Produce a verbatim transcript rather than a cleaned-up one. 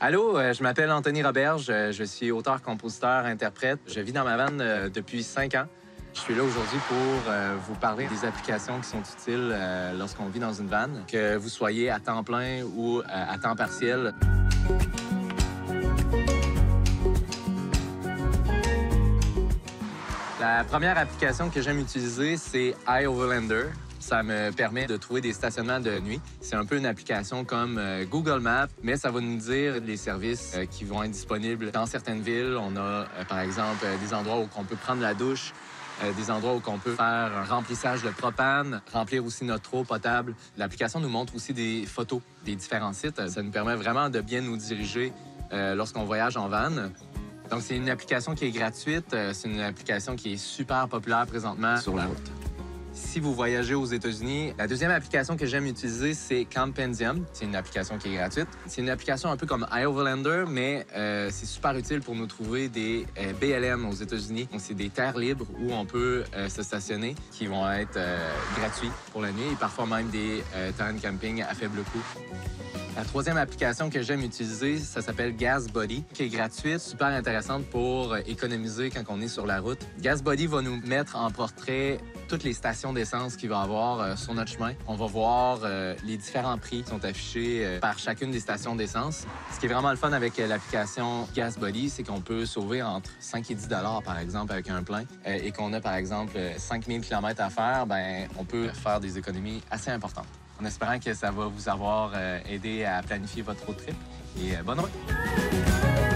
Allô, euh, je m'appelle Anthony Roberge. euh, Je suis auteur, compositeur, interprète. Je vis dans ma van euh, depuis cinq ans. Je suis là aujourd'hui pour euh, vous parler des applications qui sont utiles euh, lorsqu'on vit dans une van, que vous soyez à temps plein ou euh, à temps partiel. La première application que j'aime utiliser, c'est iOverlander. Ça me permet de trouver des stationnements de nuit. C'est un peu une application comme euh, Google Maps, mais ça va nous dire les services euh, qui vont être disponibles dans certaines villes. On a, euh, par exemple, euh, des endroits où on peut prendre la douche, euh, des endroits où on peut faire un remplissage de propane, remplir aussi notre eau potable. L'application nous montre aussi des photos des différents sites. Ça nous permet vraiment de bien nous diriger euh, lorsqu'on voyage en van. Donc, c'est une application qui est gratuite. Euh, C'est une application qui est super populaire présentement sur la route. Si vous voyagez aux États-Unis, la deuxième application que j'aime utiliser, c'est Campendium. C'est une application qui est gratuite. C'est une application un peu comme iOverlander, mais euh, c'est super utile pour nous trouver des euh, B L M aux États-Unis. Donc, c'est des terres libres où on peut euh, se stationner, qui vont être euh, gratuits pour la nuit et parfois même des euh, terrains de camping à faible coût. La troisième application que j'aime utiliser, ça s'appelle GasBuddy, qui est gratuite, super intéressante pour économiser quand on est sur la route. GasBuddy va nous mettre en portrait toutes les stations d'essence qu'il va y avoir euh, sur notre chemin. On va voir euh, les différents prix qui sont affichés euh, par chacune des stations d'essence. Ce qui est vraiment le fun avec euh, l'application GasBuddy, c'est qu'on peut sauver entre cinq et dix dollars par exemple, avec un plein, euh, et qu'on a, par exemple, cinq mille kilomètres à faire, ben on peut faire des économies assez importantes. En espérant que ça va vous avoir euh, aidé à planifier votre road trip. Et euh, bonne route!